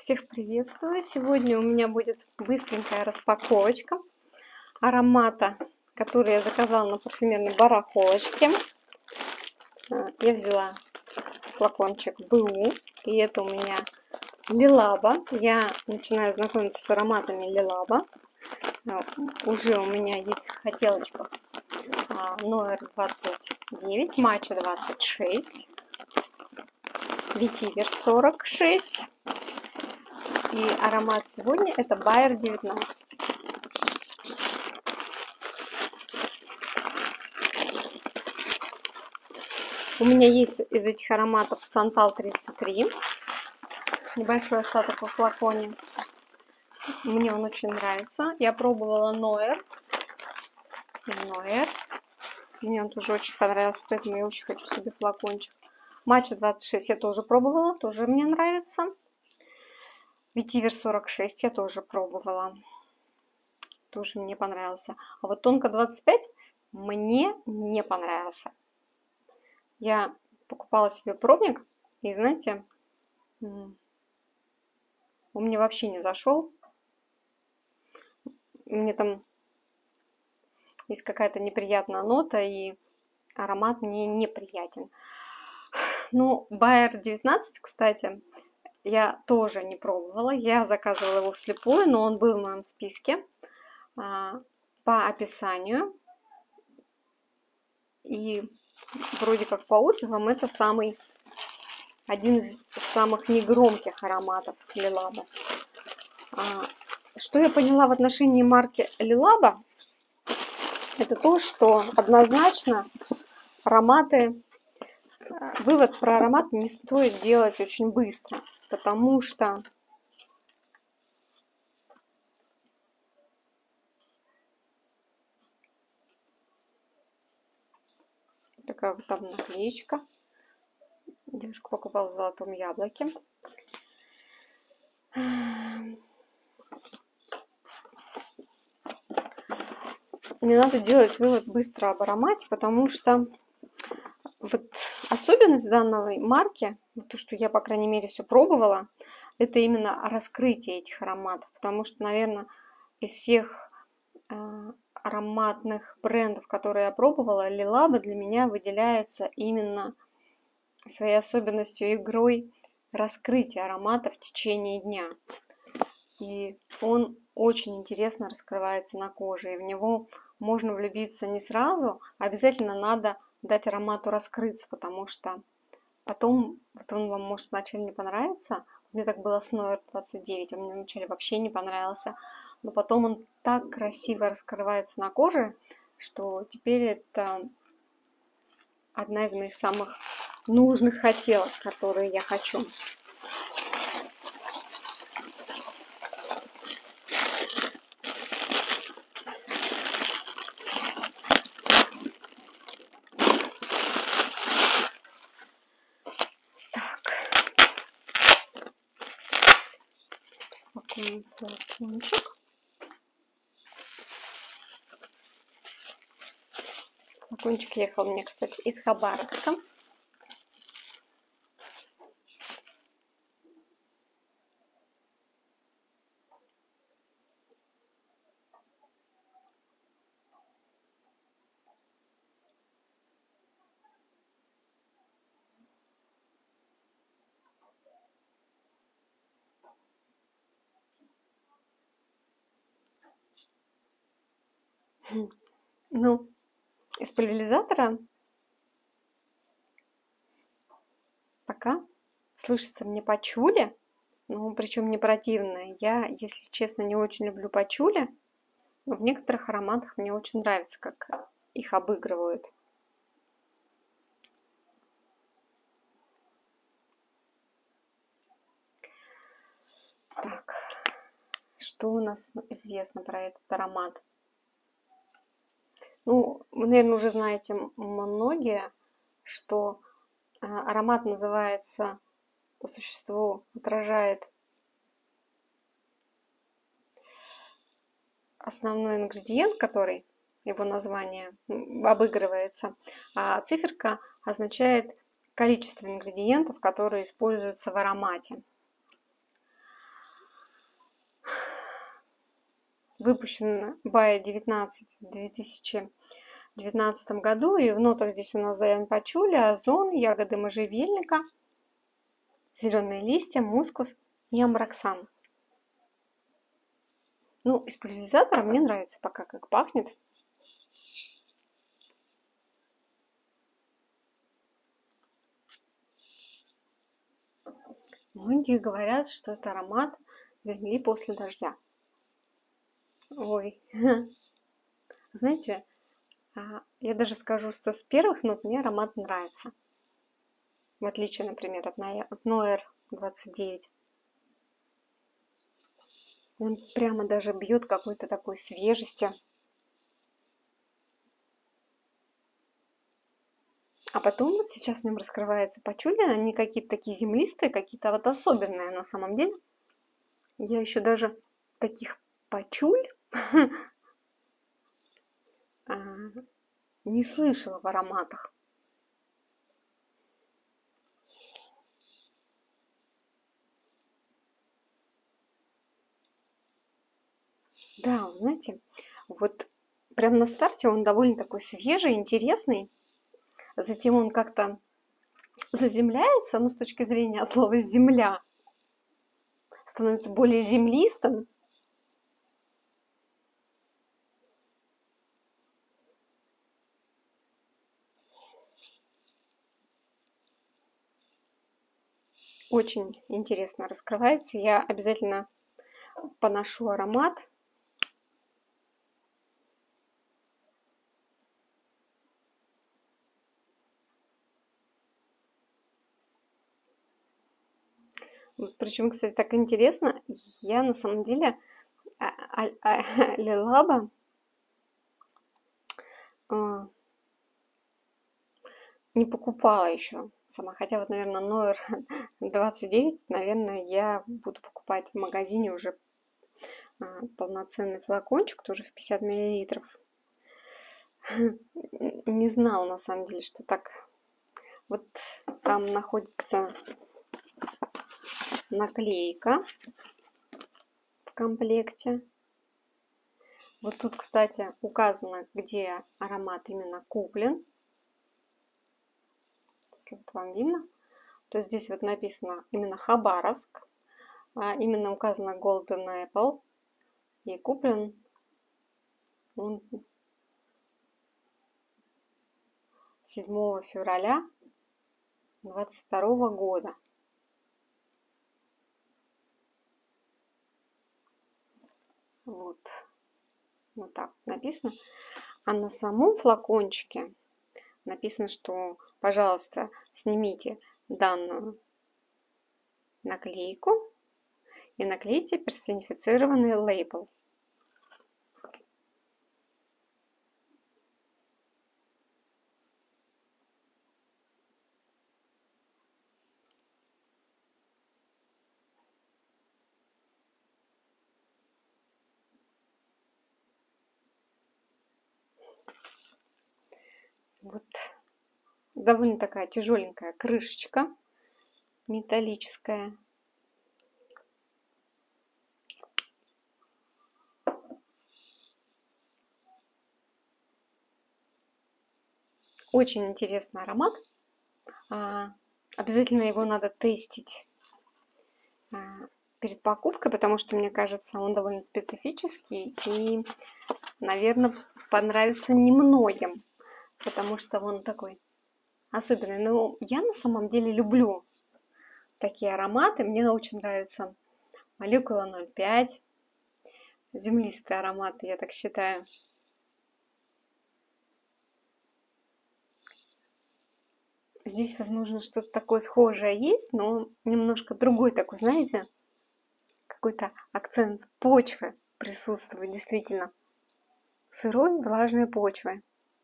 Всех приветствую! Сегодня у меня будет быстренькая распаковочка аромата, который я заказала на парфюмерной барахолочке. Я взяла флакончик БУ, и это у меня Лилаба. Я начинаю знакомиться с ароматами Лилаба. Уже у меня есть в хотелочках Ноэр 29, Матча 26, Ветивер 46. И аромат сегодня это Байер 19. У меня есть из этих ароматов Сантал 33. Небольшой остаток во флаконе. Мне он очень нравится. Я пробовала Ноэр. Мне он тоже очень понравился, поэтому я очень хочу себе флакончик. Матча 26 я тоже пробовала, тоже мне нравится. Ветивер 46 я тоже пробовала. Тоже мне понравился. А вот Тонко 25 мне не понравился. Я покупала себе пробник, и знаете, он мне вообще не зашел. Мне там есть какая-то неприятная нота, и аромат мне неприятен. Ну, Байер 19, кстати, я тоже не пробовала. Я заказывала его вслепую, но он был в моем списке по описанию. И вроде как по отзывам это один из самых негромких ароматов Лилаба. Что я поняла в отношении марки Лилаба, это то, что однозначно вывод про аромат не стоит делать очень быстро, потому что такая вот там наклеечка. Девушка покупала в Золотом Яблоке. Не надо делать вывод быстро об аромате, потому что вот особенность данной марки, то, что я, по крайней мере, все пробовала, это именно раскрытие этих ароматов. Потому что, наверное, из всех ароматных брендов, которые я пробовала, Лилаба для меня выделяется именно своей особенностью игрой раскрытия аромата в течение дня. И он очень интересно раскрывается на коже, и в него можно влюбиться не сразу, а обязательно надо дать аромату раскрыться, потому что потом вот он вам может вначале не понравиться. Мне так было с Ноэр 29, он мне вначале вообще не понравился, но потом он так красиво раскрывается на коже, что теперь это одна из моих самых нужных хотелок, которые я хочу. Флакончик. Флакончик ехал мне, кстати, из Хабаровска. Ну, из пульверизатора пока слышится мне пачули, ну, причем не противное. Я, если честно, не очень люблю пачули, но в некоторых ароматах мне очень нравится, как их обыгрывают. Так, что у нас известно про этот аромат? Ну, вы, наверное, уже знаете многие, что аромат называется, по существу, отражает основной ингредиент, который его название обыгрывается, а циферка означает количество ингредиентов, которые используются в аромате. выпущен Бая 19 в 2019 году. И в нотах здесь у нас заян пачули, озон, ягоды можжевельника, зеленые листья, мускус и амброксан. Ну, из пульверизатора мне нравится пока, как пахнет. Многие говорят, что это аромат земли после дождя. Ой, знаете, я даже скажу, что с первых нот мне аромат нравится. В отличие, например, от Noir 29. Он прямо даже бьет какой-то такой свежестью. А потом вот сейчас в нем раскрывается пачули, они какие-то такие землистые, какие-то вот особенные на самом деле. Я еще даже таких пачуль не слышала в ароматах. Да, вы знаете, вот прям на старте он довольно такой свежий, интересный. Затем он как-то заземляется, ну, с точки зрения от слова «земля», становится более землистым. Очень интересно раскрывается. Я обязательно поношу аромат. Причем, кстати, так интересно, я на самом деле Лилаба не покупала еще сама. Хотя вот, наверное, Noir 29, наверное, я буду покупать в магазине уже полноценный флакончик, тоже в 50 миллилитров. Не знала, на самом деле, что так. Вот там находится наклейка в комплекте. Вот тут, кстати, указано, где аромат именно куплен. Если вот вам видно, то здесь вот написано именно Хабаровск, именно указано Golden Apple, и куплен он 7 февраля 2022 года. Вот так написано. А на самом флакончике написано, что, пожалуйста, снимите данную наклейку и наклейте персонифицированный лейбл. Вот довольно такая тяжеленькая крышечка металлическая. Очень интересный аромат. Обязательно его надо тестить перед покупкой, потому что, мне кажется, он довольно специфический и, наверное, понравится немногим, потому что он такой особенный. Но я на самом деле люблю такие ароматы. Мне очень нравится молекула 0,5, землистые ароматы, я так считаю. Здесь, возможно, что-то такое схожее есть, но немножко другой такой, знаете, какой-то акцент почвы присутствует, действительно. Сырой, влажной почвы.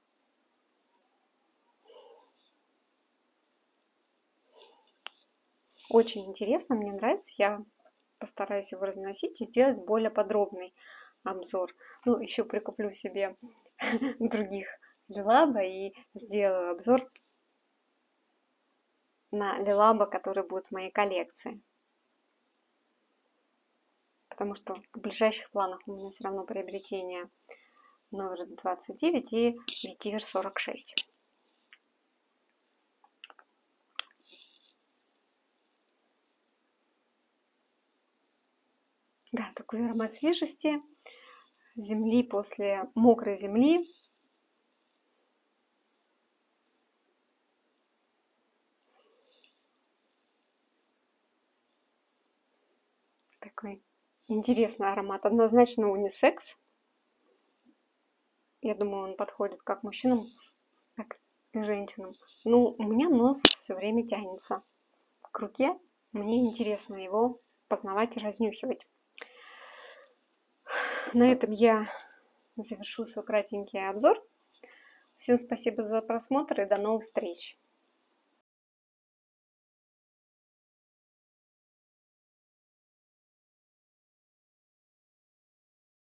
Очень интересно, мне нравится. Я постараюсь его разносить и сделать более подробный обзор. Ну, еще прикуплю себе других Лилаба и сделаю обзор на Лилаба, который будет в моей коллекции. потому что в ближайших планах у меня все равно приобретение номер 29 и ветивер 46. Да, такой аромат свежести, земли после мокрой земли. Такой интересный аромат, однозначно унисекс. Я думаю, он подходит как мужчинам, так и женщинам. Ну, у меня нос все время тянется к руке. Мне интересно его познавать и разнюхивать. На этом я завершу свой кратенький обзор. Всем спасибо за просмотр и до новых встреч!